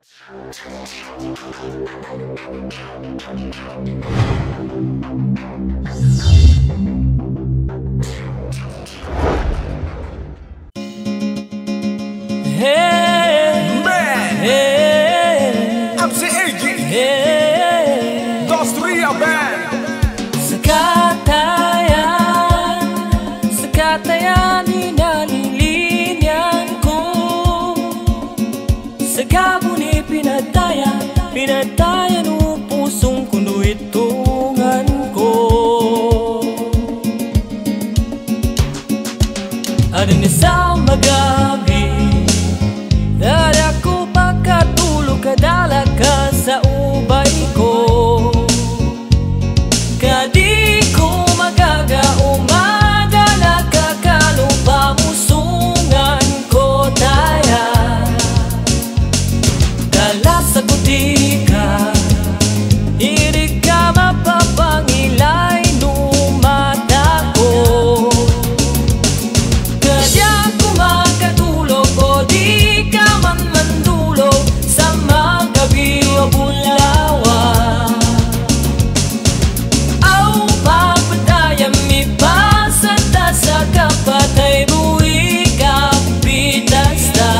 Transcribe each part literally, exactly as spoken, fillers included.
Hey, man, hey, M C A G, hey, Dostria Band. Sekatayan, sekatayan inalilinian ko. Sa gabo ni pinatayan, pinatayan o pusong kuno itungan ko. Ada ni sa magabi, ada ko pagkatulog kadala ka sa ubay ko. Kadi ko magaga umadala ka kalupa musungan ko taya. Dala sa kutika, irig ka mapapangilay numata ko. Kadya ko makatulog o di ka man mandulog sa magabi o bulawa. Aw papatayang mipasata sa kapatay buwi kapitasta.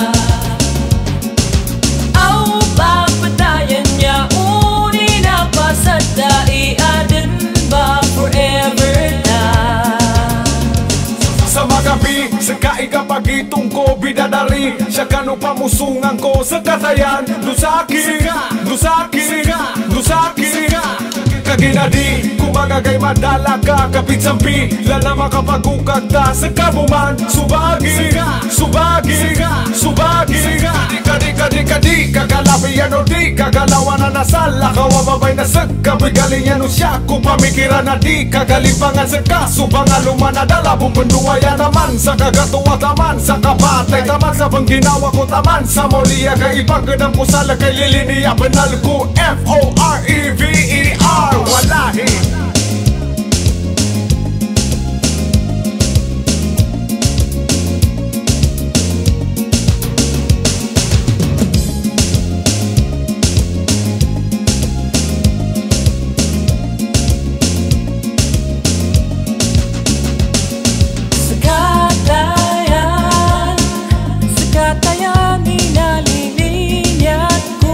Aw papatayan niya uni na pasata iaden ba forever na. Sa magabi, sa kaigapagitong ko bidadari, siya kano pamusungan ko sa katayan. Lusaki, lusaki, lusaki, kaginadi, kumagagay madala ka kapit sampi, lala makapagukag ta sa kabuman. Subagi, subagi, subagi, kadi kadi kadi kakalabi yan o di kagalawan na nasala, kawababay na sa kabigaling yan o siya, kung pamikiran na di kagalipangan sa kaso, pangaluman na dala bumbenduaya naman sa kagatuwa taman sa kapatay taman sa bang ginawa ko taman sa moliya kay ipagkadam ko sa lakay liliniya penal ko F O R E V E R walahi. Sekatayan, sekatayan inalilinian ko.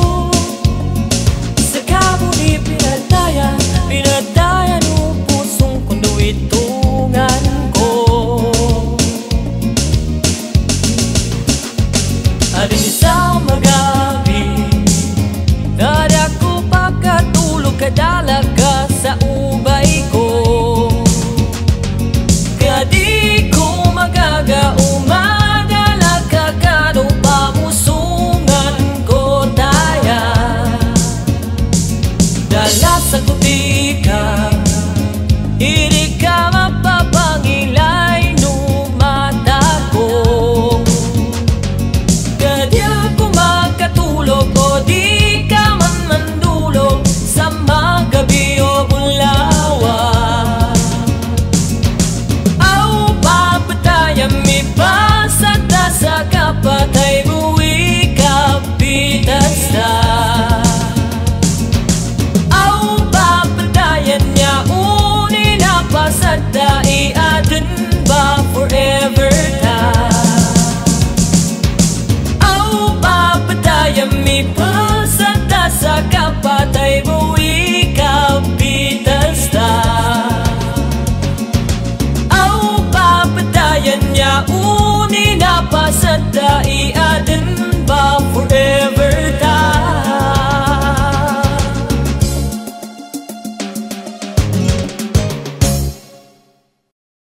Sa gabo ni pinatayan, pinatayan o pusong kundo itungan ko. Adin sa magabi, ada ko pagkatulog kadala ka sa ubay ko. Kadi ko magaga umadala ka kano pamusungan ko taya. Dala sa kutika, irig ka mapapangilay numata ko. Kadi ako makatulog o di ka man mandulog sa magabi o bulawa. Aw papatayang mipasata sa kapatay buwi kapitasta. Aw papatayan niya uni na pasata iaden ba forever ta. Aw papatayang mipasata sa kapatay buwi kapitasta. Aw papatayan niya uni na pasata iaden